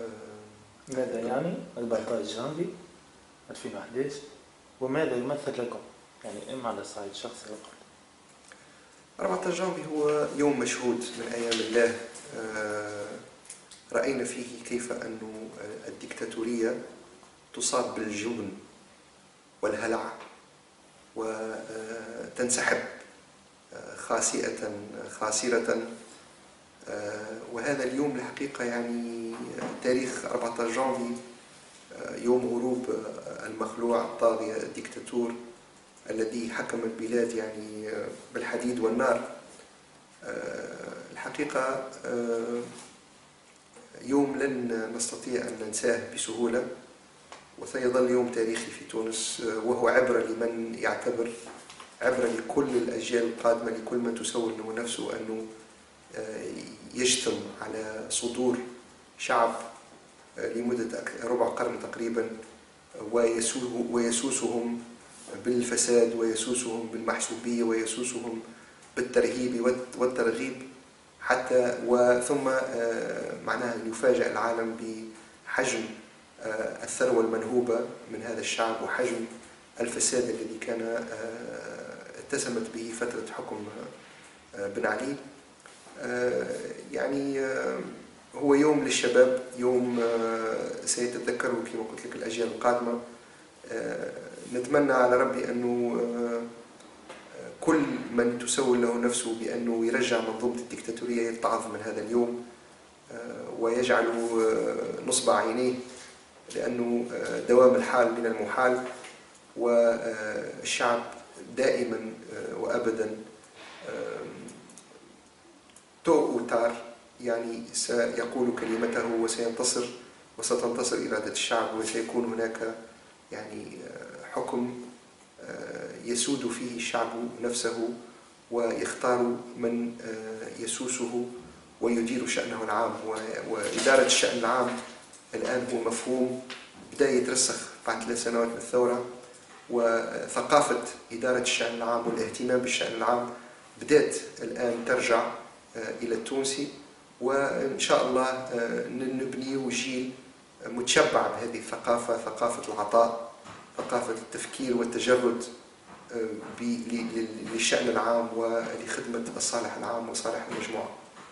ماذا يعني 14 جانفي 2011 وماذا يمثل لكم؟ يعني إما على الصعيد الشخصي فقط. 14 جانفي هو يوم مشهود من أيام الله. رأينا فيه كيف أن الديكتاتورية تصاب بالجبن والهلع وتنسحب خاسرة. وهذا اليوم الحقيقة يعني تاريخ 14 جانفي يوم هروب المخلوع الطاغية الديكتاتور الذي حكم البلاد يعني بالحديد والنار. الحقيقة يوم لن نستطيع أن ننساه بسهولة، وسيظل يوم تاريخي في تونس، وهو عبرة لمن يعتبر، عبرة لكل الأجيال القادمة، لكل من تسول له نفسه أنه يجتم على صدور شعب لمدة ربع قرن تقريبا ويسوسهم بالفساد ويسوسهم بالمحسوبية ويسوسهم بالترهيب والترغيب حتى ثم معناها أن يفاجأ العالم بحجم الثروة المنهوبة من هذا الشعب وحجم الفساد الذي كان اتسمت به فترة حكم بن علي. يعني هو يوم للشباب، يوم سيتذكره كما قلت لك الأجيال القادمة. نتمنى على ربي أنه كل من تسول له نفسه بأنه يرجع منظومة الديكتاتورية يتعظ من هذا اليوم ويجعل نصب عينيه، لأنه دوام الحال من المحال، والشعب دائما وأبدا تو وتار يعني سيقول كلمته وسينتصر وستنتصر إرادة الشعب، وسيكون هناك يعني حكم يسود فيه الشعب نفسه ويختار من يسوسه ويدير شأنه العام. وإدارة الشأن العام الآن هو مفهوم بدأ يترسخ بعد 3 سنوات من الثورة، وثقافة إدارة الشأن العام والاهتمام بالشأن العام بدأت الآن ترجع إلى التونسي، وإن شاء الله نبني جيل متشبع بهذه الثقافة، ثقافة العطاء، ثقافة التفكير والتجرد للشأن العام ولخدمة الصالح العام وصالح المجموعة.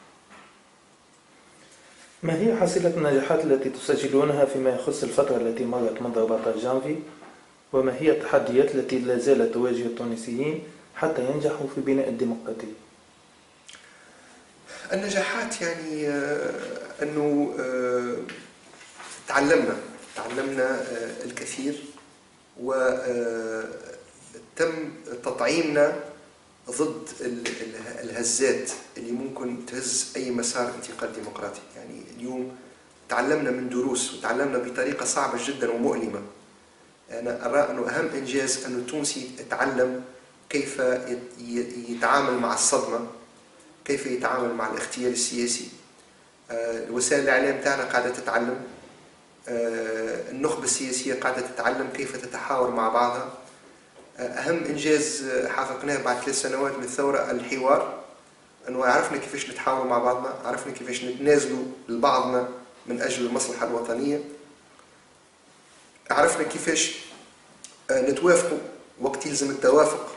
ما هي حصيلة النجاحات التي تسجلونها فيما يخص الفترة التي مرت منذ 14 جانفي؟ وما هي التحديات التي لا زالت تواجه التونسيين حتى ينجحوا في بناء الديمقراطية؟ النجاحات يعني أنه تعلمنا الكثير، وتم تطعيمنا ضد الهزات اللي ممكن تهز أي مسار انتقال ديمقراطي. يعني اليوم تعلمنا من دروس، وتعلمنا بطريقة صعبة جدا ومؤلمة. أنا أرى أنه أهم إنجاز أن التونسي يتعلم كيف يتعامل مع الصدمة، كيف يتعامل مع الاغتيال السياسي. وسائل الإعلام تاعنا قاعدة تتعلم، النخبة السياسية قاعدة تتعلم كيف تتحاور مع بعضها. أهم إنجاز حققناه بعد 3 سنوات من الثورة الحوار، أنه عرفنا كيفاش نتحاور مع بعضنا، عرفنا كيفاش نتنازلوا لبعضنا من أجل المصلحة الوطنية، عرفنا كيفاش نتوافقوا وقت يلزم التوافق،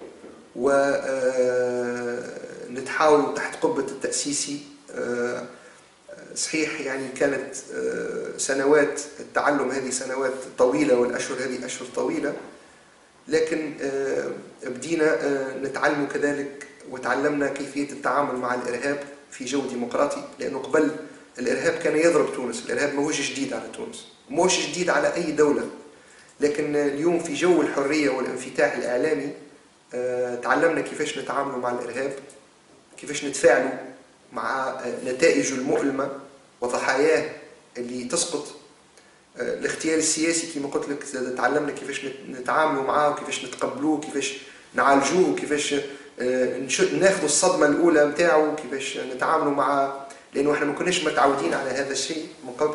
ونتحاولوا تحت قبة التأسيسي. صحيح يعني كانت سنوات التعلم هذه سنوات طويلة، والأشهر هذه أشهر طويلة، لكن بدينا نتعلم كذلك، وتعلمنا كيفية التعامل مع الإرهاب في جو ديمقراطي. لأنه قبل الإرهاب كان يضرب تونس، الإرهاب ما هوش جديد على تونس، ما هوش جديد على أي دولة، لكن اليوم في جو الحرية والانفتاح الإعلامي تعلمنا كيفاش نتعامل مع الإرهاب، كيفاش نتفاعلوا مع نتائجه المؤلمة وضحاياه اللي تسقط. الاغتيال السياسي كما قلت لك تعلمنا كيفاش نتعاملوا معاه، وكيفاش نتقبلوه، كيفاش نعالجوه، وكيفاش ناخذوا الصدمة الأولى متاعه، كيفاش نتعاملوا معاه، لأنه احنا ما كناش متعودين على هذا الشيء من قبل.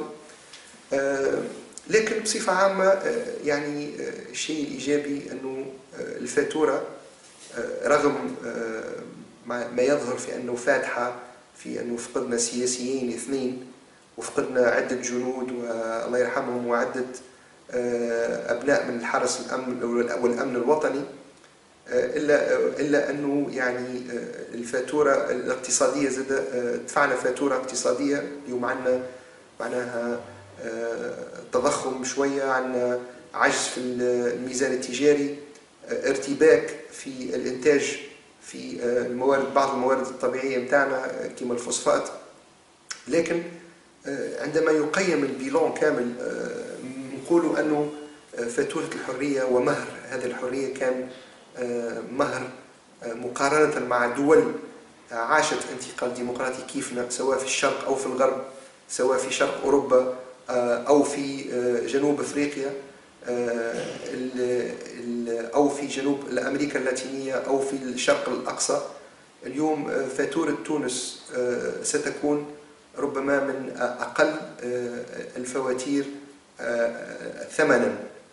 لكن بصفة عامة يعني الشيء الإيجابي أنه الفاتورة رغم ما يظهر في أنه فاتحة، في أنه فقدنا سياسيين 2 وفقدنا عدة جنود والله يرحمهم وعدة أبناء من الحرس الأمن والأمن الوطني، إلا أنه يعني الفاتورة الاقتصادية زاد دفعنا فاتورة اقتصادية. اليوم عندنا معناها تضخم شوية، عندنا عجز في الميزان التجاري، ارتباك في الإنتاج في بعض الموارد الطبيعية متاعنا كما الفوسفات. لكن عندما يقيم البيلون كامل نقول أنه فاتورة الحرية ومهر هذه الحرية كان مهر مقارنة مع دول عاشت انتقال ديمقراطي كيفنا، سواء في الشرق أو في الغرب، سواء في شرق أوروبا أو في جنوب أفريقيا أو في جنوب أمريكا اللاتينية أو في الشرق الأقصى. اليوم فاتورة تونس ستكون ربما من أقل الفواتير ثمنا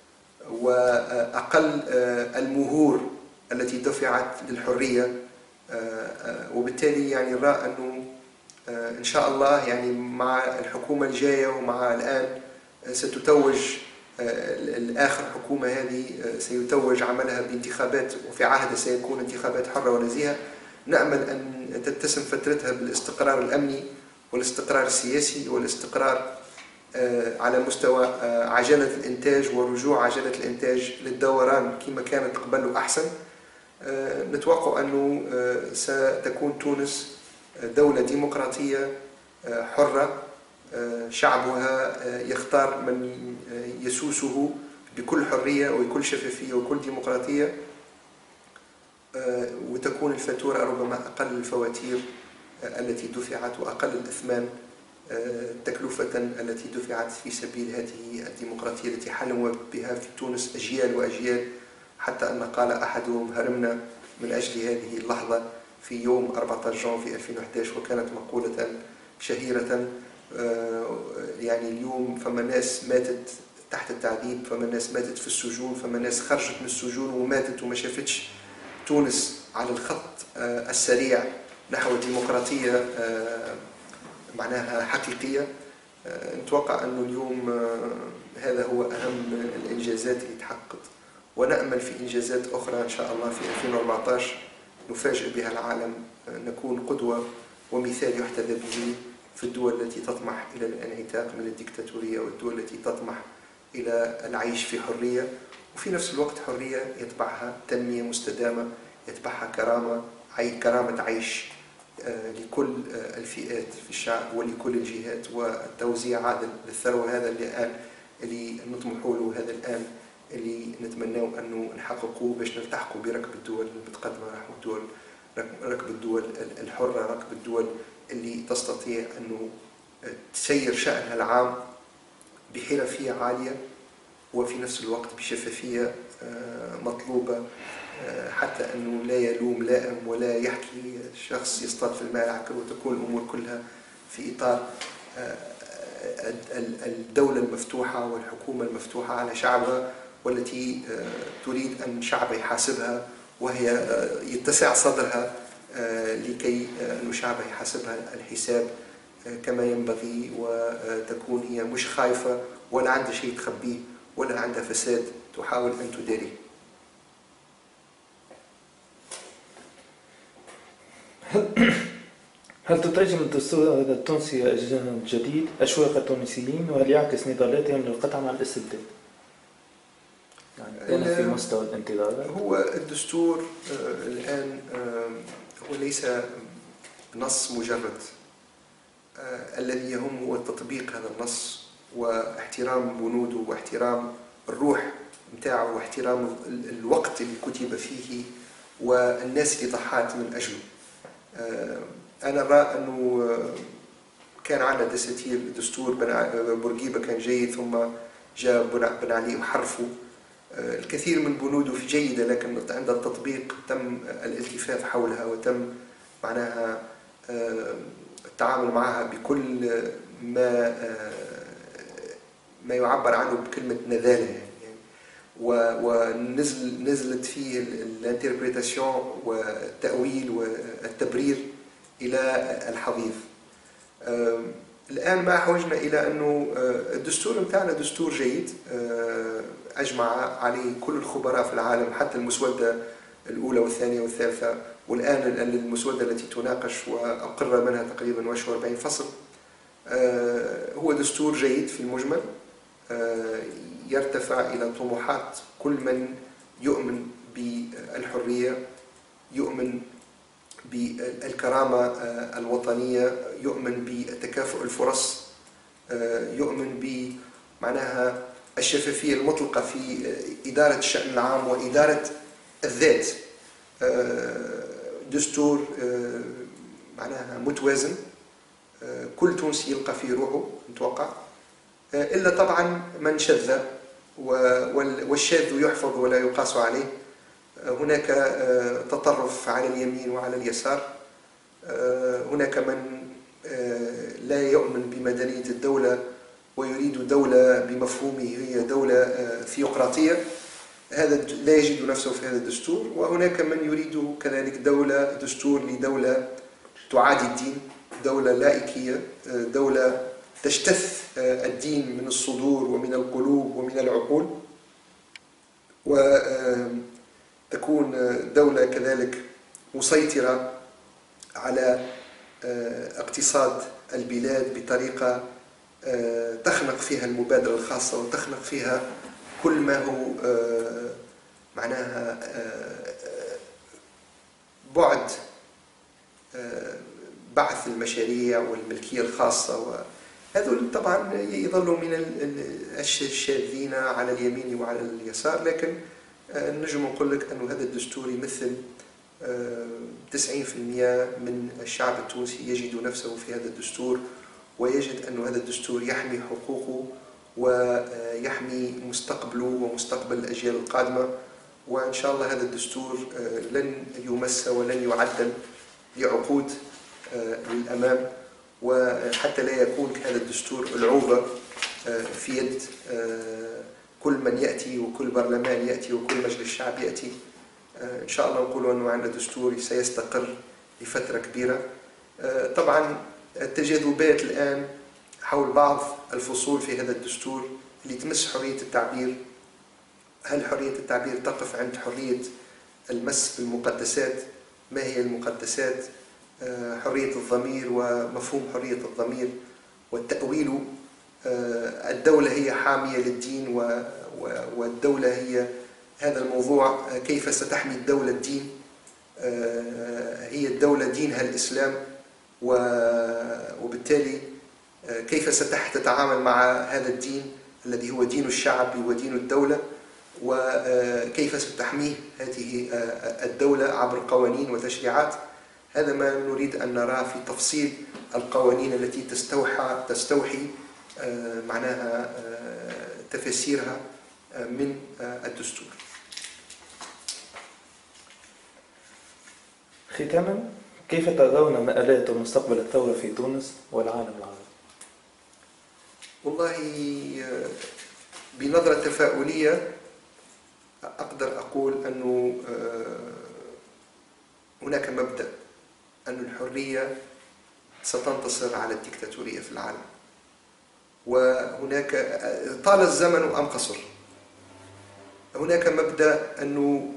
وأقل المهور التي دفعت للحرية. وبالتالي يعني نرى أنه إن شاء الله يعني مع الحكومة الجاية ومع الآن ستتوج الآخر حكومة هذه سيتوج عملها بانتخابات، وفي عهد سيكون انتخابات حرة ونزيهة. نأمل أن تتسم فترتها بالاستقرار الأمني والاستقرار السياسي والاستقرار على مستوى عجلة الإنتاج ورجوع عجلة الإنتاج للدوران كما كانت قبل أحسن. نتوقع أنه ستكون تونس دولة ديمقراطية حرة، شعبها يختار من يسوسه بكل حرية وبكل شفافية وكل ديمقراطية، وتكون الفاتورة ربما أقل الفواتير التي دفعت وأقل الأثمان تكلفة التي دفعت في سبيل هذه الديمقراطية التي حلم بها في تونس أجيال وأجيال، حتى أن قال أحدهم هرمنا من أجل هذه اللحظة في يوم 14 جانفي 2011، وكانت مقولة شهيرة. يعني اليوم فما ناس ماتت تحت التعذيب، فما ناس ماتت في السجون، فما ناس خرجت من السجون وماتت وما شافتش تونس على الخط السريع نحو الديمقراطية معناها حقيقية. نتوقع أنه اليوم هذا هو أهم الإنجازات اللي تحققت، ونأمل في إنجازات أخرى إن شاء الله في 2014 نفاجئ بها العالم، نكون قدوة ومثال يحتذى به في الدول التي تطمح إلى الانعتاق من الديكتاتورية والدول التي تطمح إلى العيش في حرية، وفي نفس الوقت حرية يتبعها تنمية مستدامة، يتبعها كرامة عيش لكل الفئات في الشعب ولكل الجهات، والتوزيع عادل للثروة. هذا اللي نطمحوا له، هذا الآن اللي نتمناه أنه نحققه باش نلتحقوا بركب الدول المتقدمة، ركب الدول الحرة، ركب الدول اللي تستطيع أنه تسير شأنها العام بحرفية عالية وفي نفس الوقت بشفافية مطلوبة، حتى أنه لا يلوم لائم ولا يحكي شخص يصطاد في الماء، وتكون الأمور كلها في إطار الدولة المفتوحة والحكومة المفتوحة على شعبها، والتي تريد أن شعبها يحاسبها وهي يتسع صدرها لكي أن شعبها يحاسبها الحساب كما ينبغي، وتكون هي مش خايفة ولا عندها شيء تخبيه ولا عندها فساد تحاول أن تداريه. هل تترجم الدستور هذا التونسي الجديد أشواق التونسيين، وهل يعكس نضالاتهم للقطع مع الاستبداد؟ يعني في مستوى الانتظار. هو الدستور الآن هو ليس نص مجرد، الذي يهم هو تطبيق هذا النص واحترام بنوده واحترام الروح متاعه واحترام الوقت اللي كتب فيه والناس اللي ضحات من أجله. أنا أرى أنه كان عندنا دستور بورقيبة كان جيد، ثم جاء بن علي وحرفه. الكثير من بنوده جيدة، لكن عند التطبيق تم الالتفاف حولها وتم معناها التعامل معها بكل ما يعبر عنه بكلمة نذالة يعني. ونزلت فيه الانتربريتاسيون والتأويل والتبرير إلى الحضيض. الآن ما أحوجنا إلى أنه الدستور متاعنا دستور جيد، أجمع عليه كل الخبراء في العالم، حتى المسودة الأولى والثانية والثالثة، والآن المسودة التي تناقش وأقر منها تقريبا 40 فصل. هو دستور جيد في المجمل، يرتفع إلى طموحات كل من يؤمن بالحرية، يؤمن بالكرامة الوطنية، يؤمن بتكافؤ الفرص، يؤمن بمعناها الشفافية المطلقة في إدارة الشأن العام وإدارة الذات. دستور معناها متوازن، كل تونسي يلقى فيه روحه نتوقع، إلا طبعا من شذ، والشاذ يحفظ ولا يقاس عليه. هناك تطرف على اليمين وعلى اليسار، هناك من لا يؤمن بمدنية الدولة ويريد دولة بمفهومه هي دولة ثيوقراطية، هذا لا يجد نفسه في هذا الدستور. وهناك من يريد كذلك دستور لدولة تعادي الدين، دولة لائكية، دولة تجتث الدين من الصدور ومن القلوب ومن العقول، وتكون دولة كذلك مسيطرة على اقتصاد البلاد بطريقة تخنق فيها المبادرة الخاصة، وتخنق فيها كل ما هو معناها بعد بعث المشاريع والملكية الخاصة. هذول طبعا يظلوا من الشاذين على اليمين وعلى اليسار، لكن نجم نقول لك أن هذا الدستور يمثل 90% من الشعب التونسي يجد نفسه في هذا الدستور، ويجد أن هذا الدستور يحمي حقوقه ويحمي مستقبله ومستقبل الأجيال القادمة. وإن شاء الله هذا الدستور لن يمس ولن يعدل لعقود للأمام، وحتى لا يكون هذا الدستور العوبة في يد كل من يأتي وكل برلمان يأتي وكل مجلس شعب يأتي. إن شاء الله نقول أنه عندنا دستور سيستقر لفترة كبيرة. طبعا التجاذبات الآن حول بعض الفصول في هذا الدستور اللي تمس حرية التعبير. هل حرية التعبير تقف عند حرية المس بالمقدسات؟ ما هي المقدسات؟ حرية الضمير ومفهوم حرية الضمير والتأويل. الدولة هي حامية للدين، والدولة هي هذا الموضوع، كيف ستحمي الدولة الدين؟ هي الدولة دينها الإسلام، وبالتالي كيف ستتعامل مع هذا الدين الذي هو دين الشعب ودين الدولة، وكيف ستحميه هذه الدولة عبر قوانين وتشريعات. هذا ما نريد أن نراه في تفصيل القوانين التي تستوحي معناها تفسيرها من الدستور. ختاما، كيف ترون مآلات ومستقبل الثورة في تونس والعالم العربي؟ والله بنظرة تفاؤلية أقدر أقول أنه هناك مبدأ أن الحرية ستنتصر على الديكتاتورية في العالم، وهناك طال الزمن أم قصر. هناك مبدأ أنه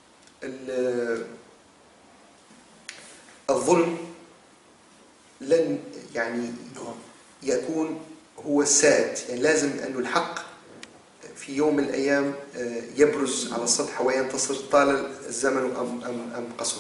الظلم لن يكون هو السائد، يعني لازم أن الحق في يوم من الأيام يبرز على السطح وينتصر، طال الزمن أم قصر.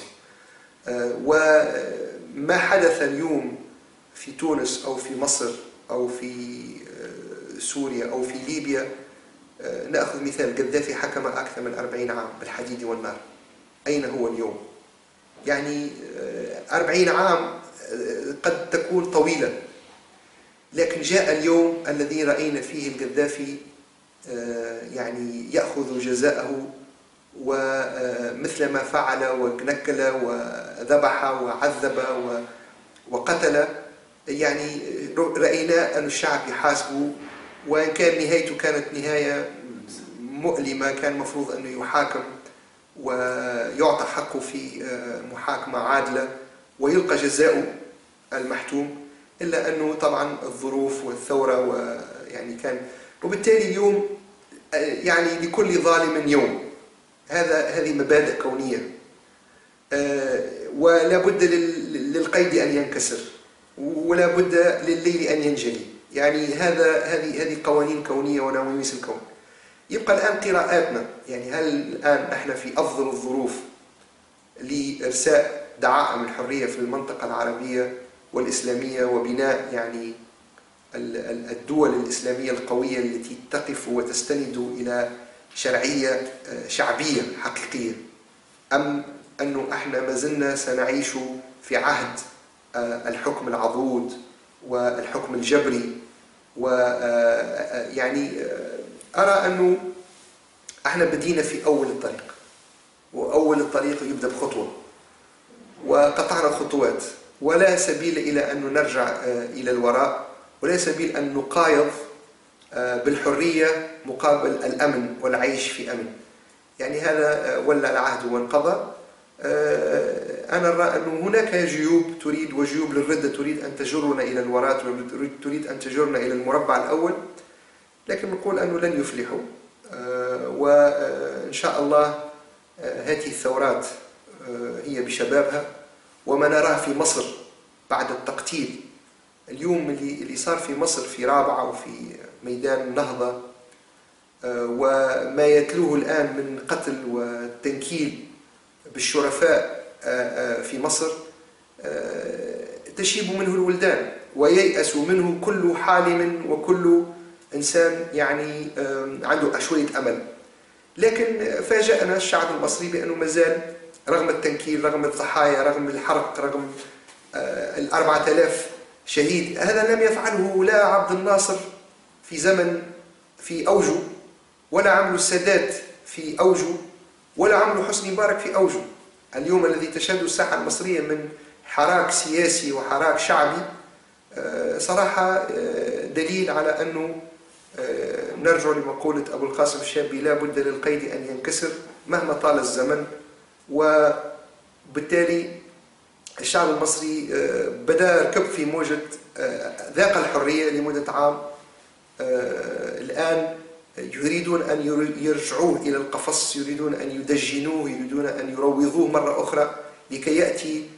وما حدث اليوم في تونس أو في مصر أو في سوريا أو في ليبيا، نأخذ مثال قذافي حكم أكثر من 40 عام بالحديد والنار. أين هو اليوم؟ يعني 40 عام قد تكون طويلة، لكن جاء اليوم الذي رأينا فيه القذافي يعني يأخذ جزاءه، ومثل ما فعل ونكل وذبح وعذب وقتل، يعني رأينا أن الشعب يحاسبه، وإن كان نهايته كانت نهاية مؤلمة، كان المفروض أنه يحاكم ويعطى حقه في محاكمة عادلة ويلقى جزاؤه المحتوم. إلا أنه طبعا الظروف والثورة ويعني كان، وبالتالي اليوم يعني لكل ظالم يوم، هذه مبادئ كونية، ولا بد للقيد أن ينكسر، ولا بد للليل أن ينجلي. يعني هذه قوانين كونية ونواميس الكون. يبقى الآن قراءاتنا، يعني هل الآن نحن في أفضل الظروف لإرساء دعائم الحرية في المنطقة العربية والإسلامية وبناء يعني الدول الإسلامية القوية التي تقف وتستند إلى شرعية شعبية حقيقية، أم أنه إحنا ما زلنا سنعيش في عهد الحكم العضوض والحكم الجبري؟ ويعني أرى أنه إحنا بدينا في أول الطريق، وأول الطريق يبدأ بخطوة، وقطعنا خطوات، ولا سبيل إلى أن نرجع إلى الوراء، ولا سبيل أن نقايض بالحرية مقابل الأمن والعيش في أمن. يعني هذا ولى العهد وانقضى. أنا أرى أن هناك جيوب تريد، وجيوب للردة تريد أن تجرنا إلى الوراء، تريد أن تجرنا إلى المربع الأول، لكن نقول أنه لن يفلحوا. وإن شاء الله هذه الثورات هي بشبابها، وما نراه في مصر بعد التقتيل اليوم اللي صار في مصر في رابعة وفي ميدان النهضة، وما يتلوه الآن من قتل وتنكيل بالشرفاء في مصر، تشيب منه الولدان وييأس منه كل حالم وكل إنسان يعني عنده شوية أمل. لكن فاجأنا الشعب المصري بأنه مازال رغم التنكيل، رغم الضحايا، رغم الحرق، رغم 4000 شهيد، هذا لم يفعله لا عبد الناصر في زمن في أوجه، ولا عملوا السادات في أوجه، ولا عملوا حسني مبارك في أوجه. اليوم الذي تشهد الساحة المصرية من حراك سياسي وحراك شعبي صراحة دليل على أنه نرجع لمقولة أبو القاسم الشابي: لا بد للقيد أن ينكسر مهما طال الزمن. وبالتالي الشعب المصري بدأ يركب في موجة، ذاق الحرية لمدة عام، الآن يريدون أن يرجعوه إلى القفص، يريدون أن يدجنوه، يريدون أن يروضوه مرة أخرى لكي يأتي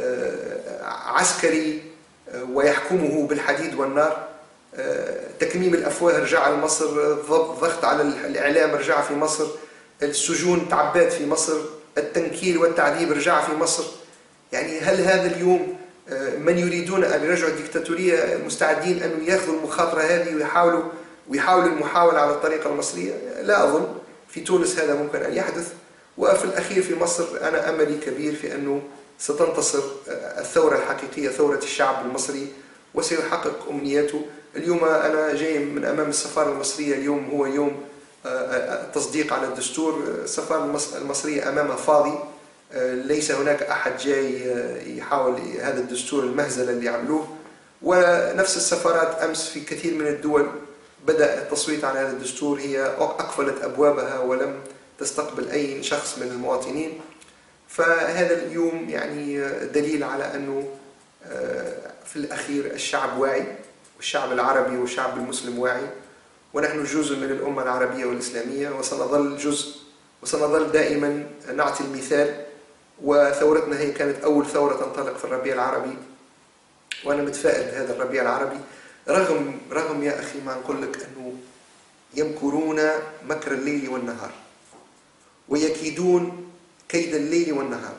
عسكري ويحكمه بالحديد والنار. تكميم الأفواه رجع لمصر، الضغط على الإعلام رجع في مصر، السجون تعبات في مصر، التنكيل والتعذيب رجع في مصر. يعني هل هذا اليوم من يريدون أن يرجعوا الدكتاتورية مستعدين أن يأخذوا المخاطرة هذه ويحاولوا المحاولة على الطريقة المصرية؟ لا أظن. في تونس هذا ممكن أن يحدث، وفي الأخير في مصر أنا أملي كبير في أنه ستنتصر الثورة الحقيقية، ثورة الشعب المصري، وسيحقق أمنياته. اليوم أنا جاي من أمام السفارة المصرية، اليوم هو يوم التصديق على الدستور. السفارة المصرية أمامها فاضي، ليس هناك أحد جاي يحاول هذا الدستور المهزلة اللي عملوه. ونفس السفارات أمس في كثير من الدول بدأ التصويت على هذا الدستور، هي أقفلت أبوابها ولم تستقبل أي شخص من المواطنين. فهذا اليوم يعني دليل على أنه في الأخير الشعب واعي، والشعب العربي والشعب المسلم واعي، ونحن جزء من الأمة العربية والإسلامية، وسنظل جزء، وسنظل دائما نعطي المثال. وثورتنا هي كانت أول ثورة تنطلق في الربيع العربي، وأنا متفائل بهذا الربيع العربي، رغم يا أخي ما نقول لك أنه يمكرون مكر الليل والنهار، ويكيدون كيد الليل والنهار،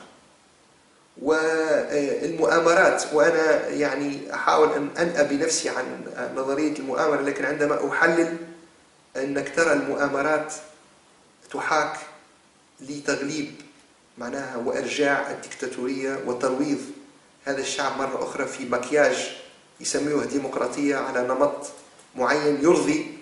والمؤامرات. وأنا يعني أحاول أن أنأى بنفسي عن نظرية المؤامرة، لكن عندما أحلل أنك ترى المؤامرات تحاك لتغليب معناها وإرجاع الدكتاتورية وترويض هذا الشعب مرة أخرى في مكياج يسميوه ديمقراطية على نمط معين يرضي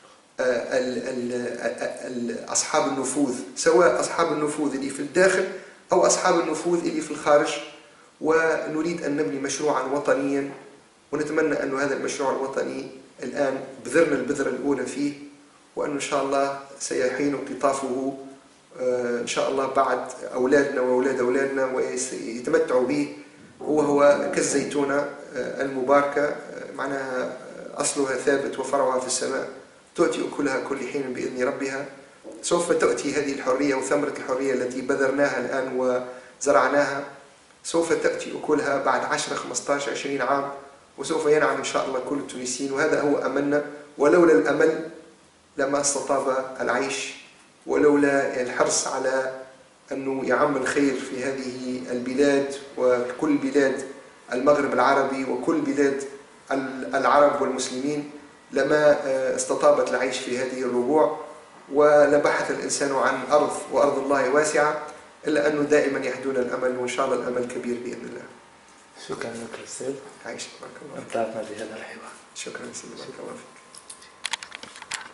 أصحاب النفوذ، سواء أصحاب النفوذ اللي في الداخل أو أصحاب النفوذ اللي في الخارج. ونريد أن نبني مشروعا وطنيا، ونتمنى أن هذا المشروع الوطني الآن بذرنا البذرة الأولى فيه، وأن إن شاء الله سيحين قطافه إن شاء الله بعد أولادنا وأولاد أولادنا ويتمتعوا به. هو كالزيتونة المباركة معناها أصلها ثابت وفرعها في السماء، تؤتي أكلها كل حين بإذن ربها. سوف تأتي هذه الحرية وثمرة الحرية التي بذرناها الآن وزرعناها، سوف تأتي أكلها بعد 10 15 20 عام، وسوف ينعم إن شاء الله كل التونسيين، وهذا هو أملنا. ولولا الأمل لما استطاب العيش، ولولا الحرص على أنه يعم الخير في هذه البلاد وكل بلاد المغرب العربي وكل بلاد العرب والمسلمين، لما استطابت العيش في هذه الربوع، ولبحث الإنسان عن أرض، وأرض الله واسعة، إلا أنه دائما يهدون الأمل، وإن شاء الله الأمل كبير بإذن الله. شكرا لك أستاذ. عايش، بارك الله فيك. أمتعتنا بهذا الحوار. شكرا سيدي، بارك الله فيك.